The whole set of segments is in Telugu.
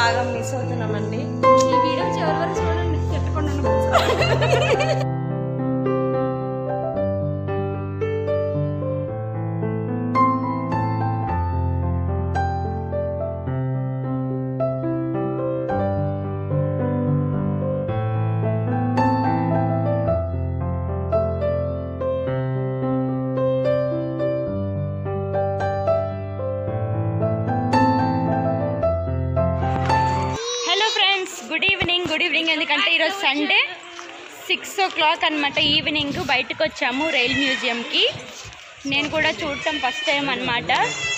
బాగా మిస్ అవుతున్నామండి. ఈ వీడియో చివరి వరకు చూడండి, తిట్టకుండా. Good evening. ఎందుకంటే ఈరోజు సండే 6 o'clock అనమాట. ఈవినింగ్ బయటకు వచ్చాము రైల్ మ్యూజియంకి. నేను కూడా చూడటం ఫస్ట్ టైం అనమాట.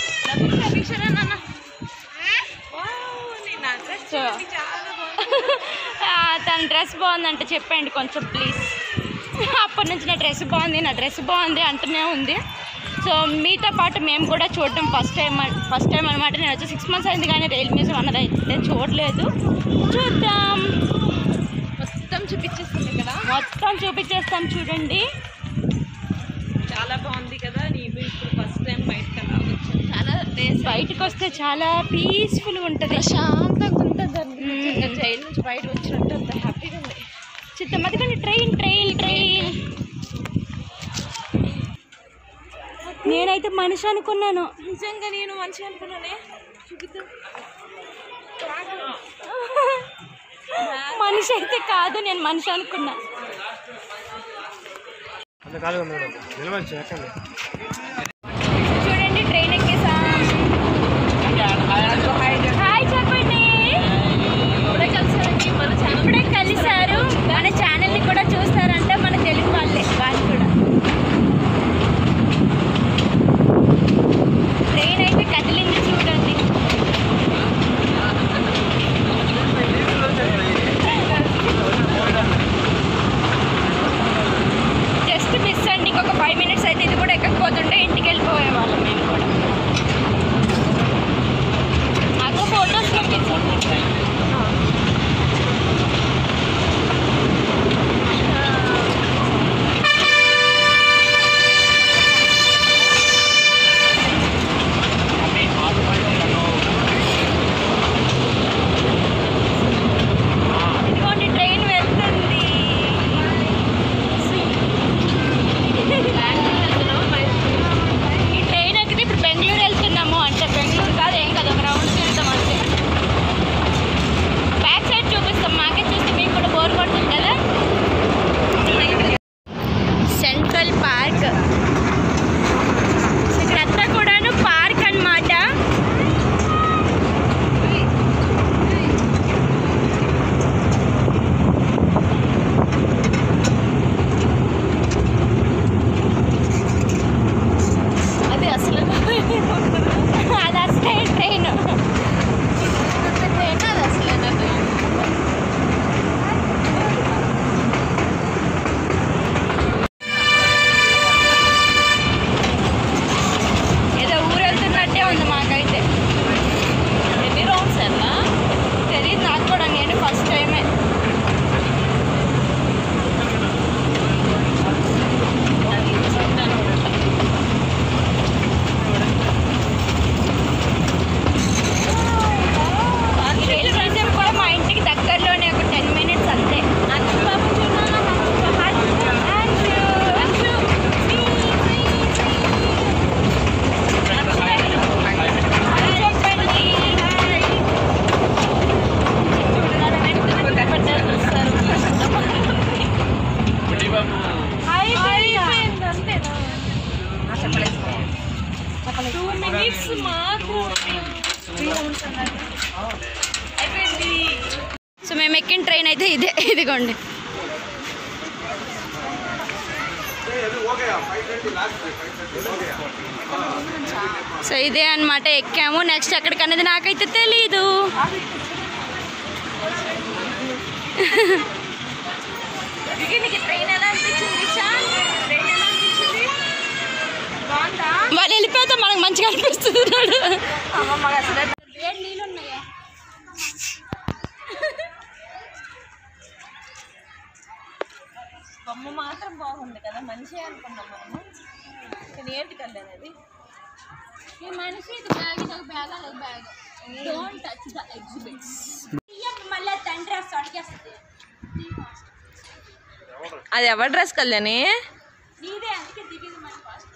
తన డ్రెస్ బాగుందంటే చెప్పండి కొంచెం ప్లీజ్. అప్పటి నుంచి నా డ్రెస్ బాగుంది అంటూనే ఉంది. సో మీతో పాటు మేము కూడా చూడటం ఫస్ట్ టైం అనమాట. నేను వచ్చి 6 months అయింది, కానీ రైల్ మ్యూజియం అన్నది అయితే చూడలేదు. చూద్దాం, మొత్తం చూపించేస్తాం చూడండి. చాలా బాగుంది కదా. నీకు ఇప్పుడు ఫస్ట్ టైం బయటకు వస్తే చాలా పీస్ఫుల్గా ఉంటుంది, ప్రశాంతంగా ఉంటుంది. జైలు నుంచి బయట వచ్చినట్టు అంత హ్యాపీగా ఉంది. చూద్దాం. అందుకని ట్రైన్ నేనైతే మనిషి అనుకున్నాను. నిజంగా నేను మనిషి అనుకున్నానే. మనిషి అయితే కాదు, నేను మనిషి అనుకున్నా. చూడండి ట్రైన్ ఎక్కేసాం. హాయ్ చెప్పండి. ఇప్పుడే కలిసారు. మన ఛానల్ని కూడా చూస్తారంటే మన తెలుగు వాళ్ళే. వాళ్ళు కూడా ట్రైన్ అయితే కదిలింది చూడండి. జస్ట్ మిస్ అండి. ఇంకొక 5 minutes అయితే ఇది కూడా ఎక్కకపోతుంటే ఇంటికి వెళ్ళిపోయేవాళ్ళం మేము కూడా. అదో ఫొటోస్లో సో మేము ఎక్కిన ట్రైన్ అయితే ఇదిగోండి. సో ఇదే అనమాట, ఎక్కాము. నెక్స్ట్ ఎక్కడికనేది నాకైతే తెలీదు. వాళ్ళు వెళ్ళిపోతే మనకు మంచిగా అనిపిస్తుంది. బొమ్మ మాత్రం బాగుంది కదా, మనిషి అనుకున్నాం మనము. కానీ ఏంటి కలేదు అది. మనిషి ఇది బ్యాగ్, ఇది ఒక బ్యాగ్, అదొక bag. Don't touch the exhibits. మళ్ళీ తండ్రి అడిగేస్తుంది. అది ఎవరి డ్రెస్ కళ్యాణి? నీదే, అందుకే దిగింది మన ఫాస్ట్.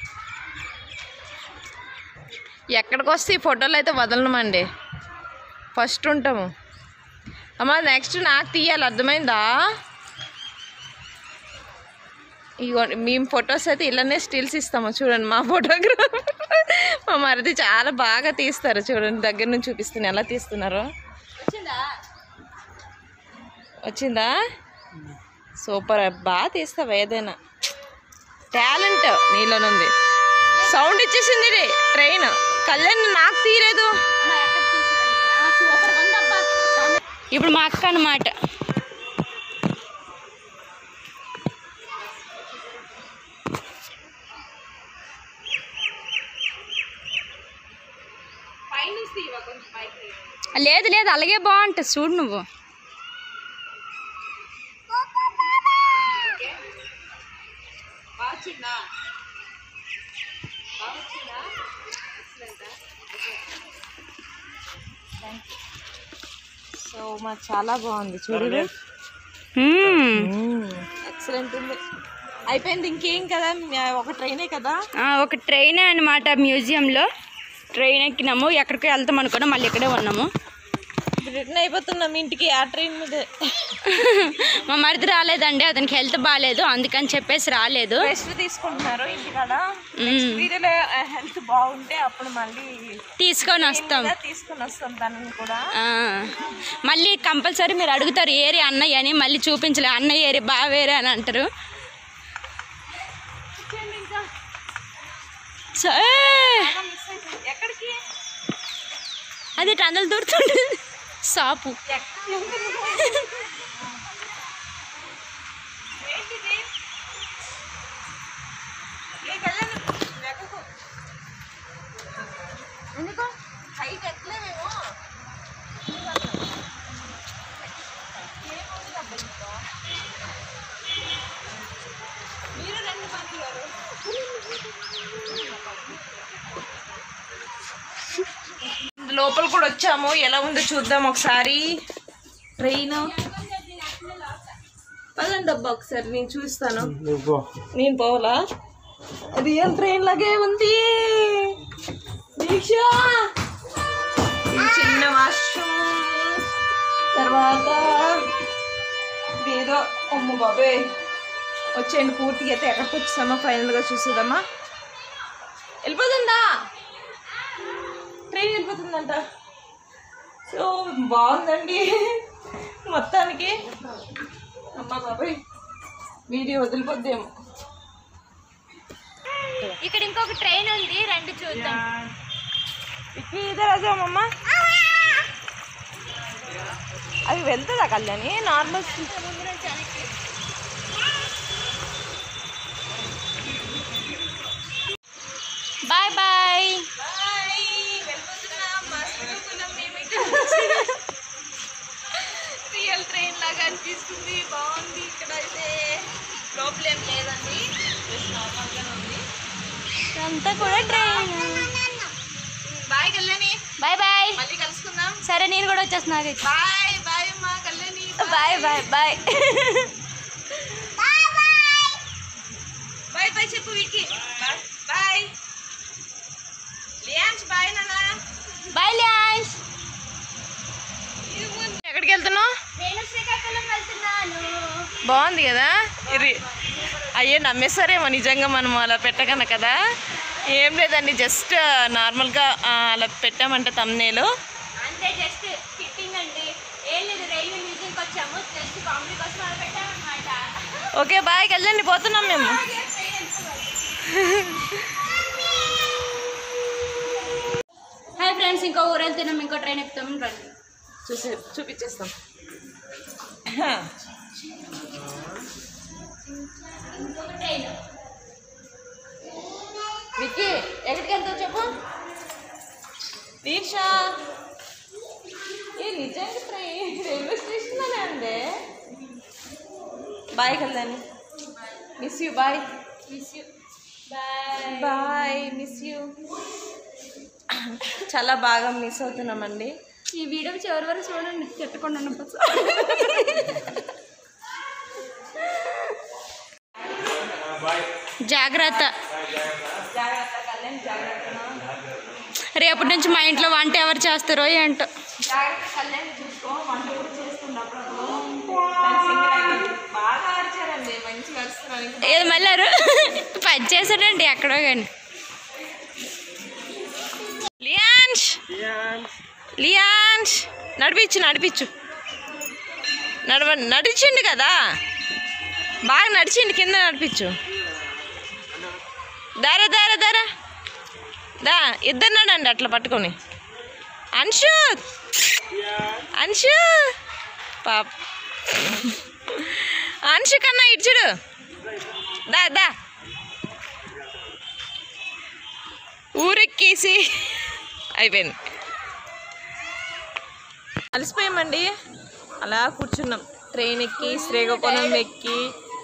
ఎక్కడికి వస్తే ఈ ఫోటోలు అయితే వదలనమండి, ఫస్ట్ ఉంటాము. అమ్మ నెక్స్ట్ నాకు తీయాలి, అర్థమైందా? ఇగో మేము ఫొటోస్ అయితే ఇలానే స్టిల్స్ ఇస్తాము చూడండి. మా ఫోటోగ్రాఫ్ మా మరిది చాలా బాగా తీస్తారు చూడండి. దగ్గర నుంచి చూపిస్తున్నాను ఎలా తీస్తున్నారు. వచ్చిందా? సూపర్, బాగా తీస్తావు, ఏదైనా టాలెంట్ నీలోనుంది. సౌండ్ ఇచ్చేసింది ఇది ట్రైన్. కళ్యాణ్ నాకు తీయలేదు. ఇప్పుడు మా అక్క అన్నమాట. లేదు లేదు, అలాగే బాగుంటుంది చూడు నువ్వు. సో మాకు చాలా బాగుంది చూడు. ఎక్సలెంట్ ఉంది. అయిపోయింది, ఇంకేం కదా, ఒక ట్రైనే కదా. ఒక ట్రైనే అనమాట. మ్యూజియంలో ట్రైన్ ఎక్కినాము, ఎక్కడికి వెళ్తాం అనుకున్నాం, మళ్ళీ ఇక్కడే ఉన్నాము. రిటర్న్ అయిపోతున్నాం ఇంటికి ఆ ట్రైన్ మీద. మా మరిది రాలేదండి, అతనికి హెల్త్ బాగాలేదు, అందుకని చెప్పేసి రాలేదు. రెస్ట్ తీసుకుంటున్నారు ఇంటికాడ. వీడియోలో హెల్త్ బాగుంటే అప్పుడు మళ్ళీ తీసుకొని వస్తాం దాన్ని కూడా. మళ్ళీ కంపల్సరీ మీరు అడుగుతారు ఏరి అన్నయ్య అని, మళ్ళీ చూపించలే. అన్నయ్య ఏరి బాగా వేరే అని అంటారు. ఎక్కడికి అది టన్నలు దూరుతుంది షాపు. లోపల కూడా వచ్చాము, ఎలా ఉందో చూద్దాం ఒకసారి. ట్రైన్ పదండి అబ్బా, ఒకసారి నేను చూస్తాను. నేను పోవాలా? రియల్ ట్రైన్ లాగే ఉంది. దీక్ష చిన్న వాష్రూమ్, తర్వాత ఏదో అమ్మ బాబే వచ్చేయండి. పూర్తిగా అయితే ఎక్కడికి వచ్చేసామా ఫైనల్గా చూసేదమ్మా. వెళ్ళిపోతుందా ట్రైన్? వెళ్ళిపోతుందంట. సో బాగుందండి మొత్తానికి. అమ్మ బాబాయ్ వీడియో వదిలిపోద్దేమో. ఇక్కడ ఇంకొక ట్రైన్ ఉంది, రండి చూద్దాం. ఇదరాజమ్మా అవి వెళ్తుందా Kalyani? Normal bye bye. Real train లాగా అనిపిస్తుంది, బాగుంది. ఇక్కడ అయితే లోపల ఏం లేదండి, జస్ట్ నార్మల్గానే ఉంది. అంతా కూడా train. Bye Kalyani. Bye bye, మళ్ళీ కలుసుకుందాం. సరే నేను కూడా వచ్చేస్తున్నా. బాయ్ బాయ్ మా Kalyani. Bye bye bye bye bye చెప్పు వికి. బాయ్ లియాన్స్. బాయ్ నాన్న. బాయ్ లియాన్స్. ఎక్కడికి వెళ్తున్నావు? నేను శ్రీకాకుళం వెళ్తున్నాను. బాగుంది కదా. ఇది అయ్యే నమ్మేస్తారేమో నిజంగా మనం అలా పెట్టగలను కదా. ఏం లేదండి, జస్ట్ నార్మల్గా అలా పెట్టామంటే తమ్నేలు అంతే, జస్ట్ ఫిట్టింగ్ అండి. ఏం లేదు, రైల్వే మ్యూజియంకి వచ్చాము, జస్ట్ కామెడీ కోసం అలా పెట్టామన్నమాట. ఓకే బాయ్ కళ్యాణి, పోతున్నాం మేము. హాయ్ ఫ్రెండ్స్, ఇంకో ఊరు వెళ్తున్నాం, ఇంకో ట్రైన్ ఎక్కుతాం, రండి చూపించేస్తాం. ఇంకొక ట్రైన్. విక్కీ ఎక్కడికి వెళ్తావు చెప్పు. దీక్ష ఏ నిజంగా ట్రైన్ రైల్వే స్టేషన్లోనే ఉంది. Bye Kalyani, miss you. Bye miss you. Bye bye, miss you. చాలా బాగా మిస్ అవుతున్నామండి. ఈ వీడియో చివరి వరకు చూడండి, తిట్టకుండా ఉండవచ్చు. జాగ్రత్త, రేపటి నుంచి మా ఇంట్లో వంట ఎవరు చేస్తారో ఏంటో. ఏది మళ్ళీ పని చేశాడండి ఎక్కడో కానీ. లియాన్స్ నడిపించు నడిచిండు కదా, బాగా నడిచిండు, కింద నడిపించు. దారా దా, ఇద్దరు నడండి అట్లా పట్టుకొని. అంశు పాప, అంశు కన్నా ఇడ్చుడు. దా ఊరెక్కేసి అయిపోయింది. అలసిపోయామండి, అలా కూర్చున్నాం. ట్రైన్ ఎక్కి శ్రీకాకుళం ఎక్కి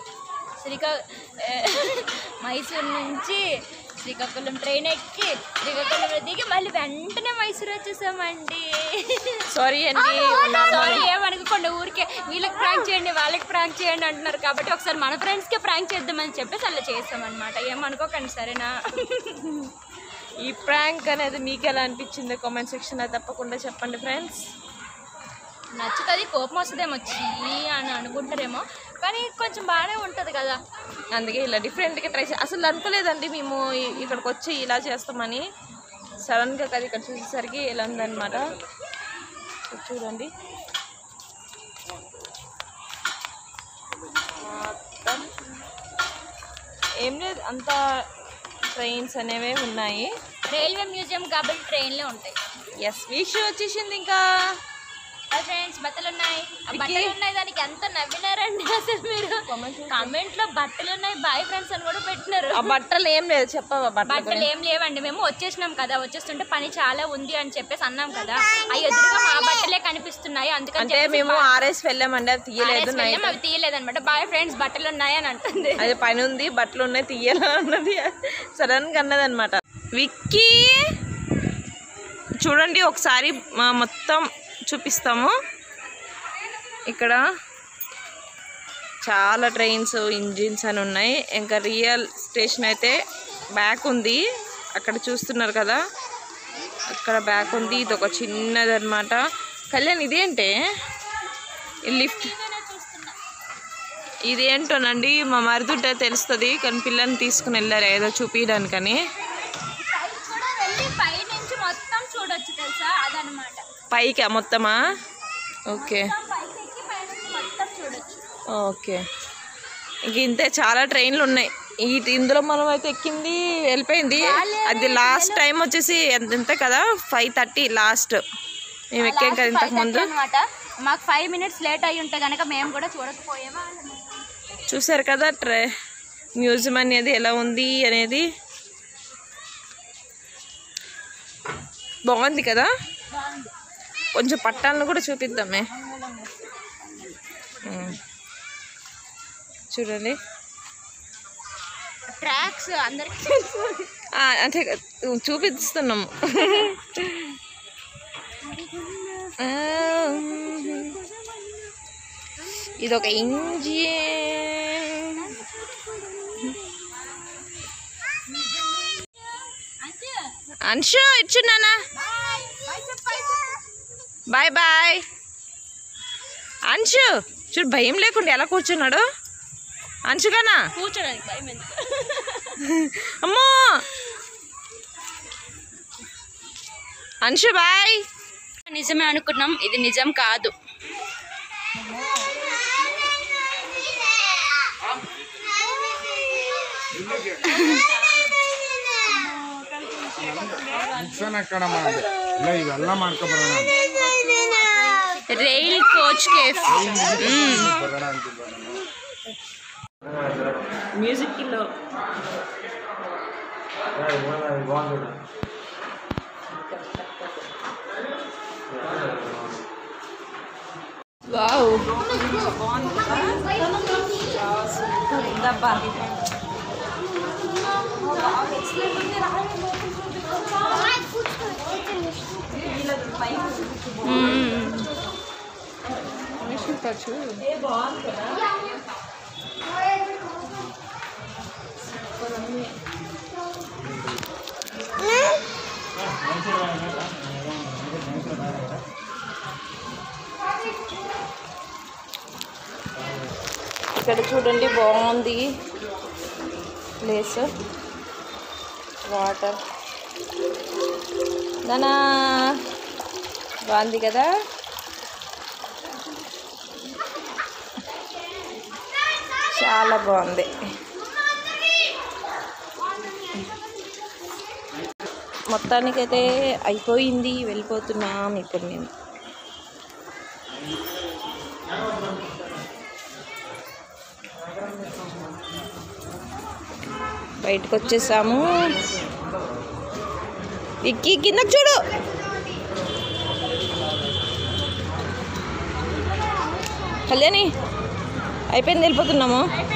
మైసూరు నుంచి శ్రీకాకుళం ట్రైన్ ఎక్కి శ్రీకాకుళంలో దిగి మళ్ళీ వెంటనే మైసూరు వచ్చేసామండి. సారీ అండి, ఏమనుకోండి, ఊరికే వీళ్ళకి ప్రాంక్ చేయండి వాళ్ళకి ప్రాంక్ చేయండి అంటున్నారు కాబట్టి ఒకసారి మన ఫ్రెండ్స్కే ప్రాంక్ చేద్దామని చెప్పేసి అలా చేస్తామన్నమాట. ఏమనుకోకండి, సరేనా? ఈ ప్రాంక్ అనేది మీకు ఎలా అనిపించిందో కామెంట్ సెక్షన్లో తప్పకుండా చెప్పండి ఫ్రెండ్స్. నచ్చుతుంది, కోపం వస్తుందేమో అని అనుకుంటారేమో, కానీ కొంచెం బాగానే ఉంటుంది కదా, అందుకే ఇలా డిఫరెంట్గా ట్రై అసలు అనుకోలేదండి మేము ఇక్కడికి వచ్చి ఇలా చేస్తామని. సడన్గా కదా ఇక్కడ చూసేసరికి ఇలా ఉందన్నమాట. చూడండి ఏం లేదు, అంతా ట్రైన్స్ అనేవి ఉన్నాయి. రైల్వే మ్యూజియం కాబట్టి ట్రైన్లే ఉంటాయి. ఎస్, వీక్ష వచ్చేసింది. ఇంకా ఫ్రెండ్స్ బట్టలు ఉన్నాయి, బట్టలు ఉన్నాయి, దానికి ఎంత నవ్వినారండి అసలు మీరు. కామెంట్ లో బట్టలు ఉన్నాయి బాయ్ ఫ్రెండ్స్ అని కూడా పెట్టినారు. ఆ బట్టలు ఏం లేదు, చెప్పవా? బట్టలు ఏం లేవండి, మేము వచ్చేసినాం కదా, వచ్చేస్తుంటే పని చాలా ఉంది అని చెప్పేసి అన్నాం కదా, అవి ఎదురుగా మా బట్టలే కనిపిస్తున్నాయి. అందుకని మేము ఆర్ఎస్ వెళ్ళామండి, అది తీయలేదు, అవి తీయలేదు అనమాట. బాయ్ ఫ్రెండ్స్ బట్టలు ఉన్నాయి అని అంటుంది. అది పని ఉంది, బట్టలు ఉన్నాయి, తీయాలని అన్నది, సడన్ గా అన్నది అనమాట. విక్కీ చూడండి ఒకసారి మొత్తం చూపిస్తాము. ఇక్కడ చాలా ట్రైన్స్, ఇంజిన్స్ అని ఉన్నాయి. ఇంకా రియల్ స్టేషన్ అయితే బ్యాక్ ఉంది, అక్కడ చూస్తున్నారు కదా, అక్కడ బ్యాక్ ఉంది. ఇది ఒక చిన్నది అనమాట. కళ్యాణ్ ఇదేంటే లిఫ్ట్, ఇదేంటోనండి మా మరిదుంటే తెలుస్తుంది, కానీ పిల్లల్ని తీసుకుని వెళ్ళారు ఏదో చూపించడానికని. పైకి మొత్తమా? ఓకే ఓకే, ఇంక ఇంతే, చాలా ట్రైన్లు ఉన్నాయి. ఇందులో మనం అయితే ఎక్కింది వెళ్ళిపోయింది. అది లాస్ట్ టైం వచ్చేసి ఎంత కదా, 5:30 లాస్ట్ మేము ఎక్కాం కదా ఇంతకు ముందు. మాకు 5 minutes లేట్ అయ్యి ఉంటే కనుక మేము కూడా చూడకపోయామా. చూసారు కదా మ్యూజియం అనేది ఎలా ఉంది అనేది, బాగుంది కదా. కొంచెం పట్టాలను కూడా చూపిద్దామే, చూడండి. ట్రాక్స్ అందరికి అంటే చూపిస్తున్నాము. ఇది ఒక ఇంజిన్. అంశు ఇచ్చున్నానా, బాయ్ బాయ్. అంశు చూడు, భయం లేకుండా ఎలా కూర్చున్నాడు. అంశుగానా కూర్చోడానికి భయం ఎందుకు? అమ్మో అంశు బాయ్. నిజమే అనుకున్నాం, ఇది నిజం కాదు. రైల్ కోచ్ కేఫ్ మ్యూజిక్ లో వావ్, ఉందబ్బా. ఇక్కడ చూడండి బాగుంది ప్లేస్. వాటర్ దానా బాగుంది కదా. చాలా బాగుంది. మొత్తానికైతే అయిపోయింది, వెళ్ళిపోతున్నాం ఇప్పుడు మేము. బయటకు వచ్చేసాము. ఇక్కి కిందకు చూడు. కళ్యాణి అయిపోయింది, వెళ్ళిపోతున్నాము.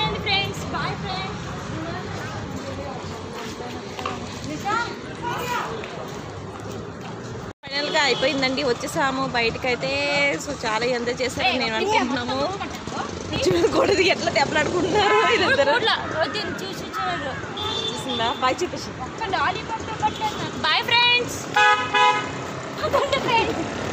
ఫైనల్గా అయిపోయిందండి, వచ్చేసాము బయటకైతే. సో చాలా ఎంజాయ్ చేశారని నేను అనుకుంటున్నాము. చూడకూడదు ఎట్లా దెబ్బలాడుకుంటున్నారు వీళ్ళిద్దరు. చూసిందా? బాయ్ చెప్పేసి. Bye friends.